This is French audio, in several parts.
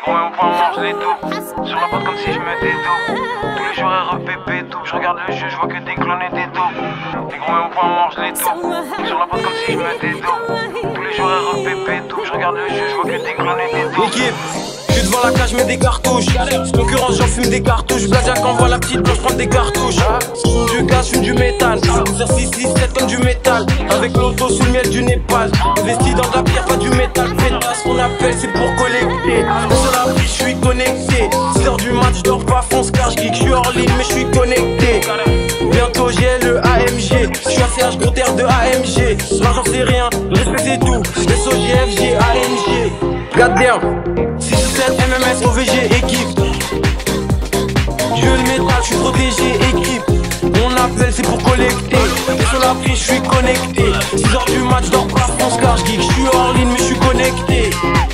gros et on prend, mange les dos. Sur la porte comme si je me dédouble. Tous les jours REPP tout. Je regarde le jeu, je vois que des clones et des dos. Des gros et on prend, mange les dos. Sur la porte comme si je me dédouble. Tous les jours REPP tout. Je regarde le jeu, je vois que des clones et des dos. L'équipe, je suis devant la cage, mets des cartouches. Concurrence, j'en fume des cartouches. Bladiac envoie la petite blanche prendre des cartouches. Fume du gaz, fume du métal. Faire 6-6-7 comme du métal. Avec l'auto sous le miel du Népal. Investi dans de la pierre, pas du métal. Pétasse qu'on appelle, c'est pour collecter. Sur la prise, je suis connecté. 6h du match, je dors pas, fonce car je geek. Je suis hors ligne, mais je suis connecté. Bientôt j'ai le AMG. Je suis ACH, gros terre de AMG. L'argent c'est rien, le respect c'est tout. SOGFG, AMG. Regarde bien. 6-7 MMS, OVG, équipe. Dieu le métal, je suis protégé, équipe. Mon appel c'est pour collecter. Et sur la prise, je suis connecté. 6h du match, dors pas, France car je geek. Je suis hors ligne, mais je suis connecté.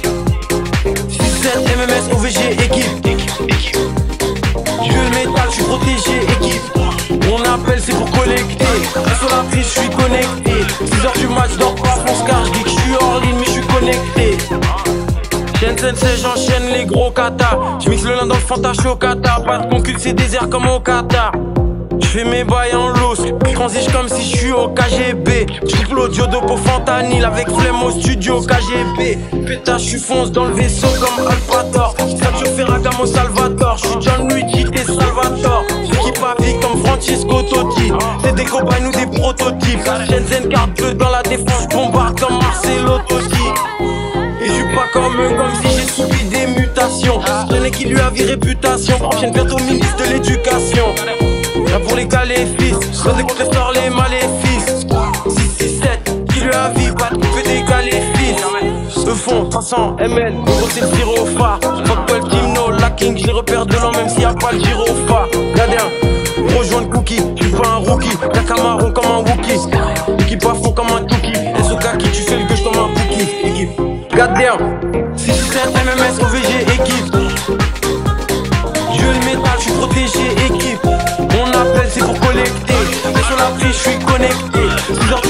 6-7 MMS, OVG, équipe. Dieu le métal, je suis protégé, équipe. Mon appel c'est pour collecter. Et sur la prise, je suis connecté. 6h du match, dors pas, France car je geek. Je suis hors ligne, mais je suis connecté. Sensei, j'enchaîne les gros katas. J'mixe le lin dans le Fanta Chocata. Pas de concul, c'est désert comme au Qatar. J'fais mes bails en loose, transige comme si j'suis au KGB. J'coupe l'audio de pour Fantanil avec flemme au studio KGB. Pétasse, j'suis fonce dans le vaisseau comme Alphator. Sergio Ferragamo Salvatore, j'suis John Luigi et Salvatore. J'équipe à vie comme Francisco Totti. C'est des cobayes ou des prototypes. Shenzhen carte bleue dans la défense, bombarde comme Marcelo Totti. Et je suis pas comme eux, comme si j'ai subi des mutations. J'en qui lui a vie réputation. Prochaine bientôt ministre de l'éducation. Là pour les gars les fils, donner contre les stars les maléfices. 6-6-7, qui lui a vie, pas de couper des gars les fils. Eux font 300 ml, gros c'est le pyrophare. Fuck pas le team, no lacking, je les repère de l'an même s'il y a pas le gyrophare. Gardien, rejoindre Cookie, j'suis pas un rookie. La Camaro comme un Wookie. Équipe à fond comme un Tuki. SOKaki, tu fais le gueule comme un Pookie. Équipe, garde bien. 6-7 MMS OVG, équipe. Dieu le métal, j'suis protégé, équipe. Mon appel c'est pour collecter. Et sur la prise, j'suis connecté. 6h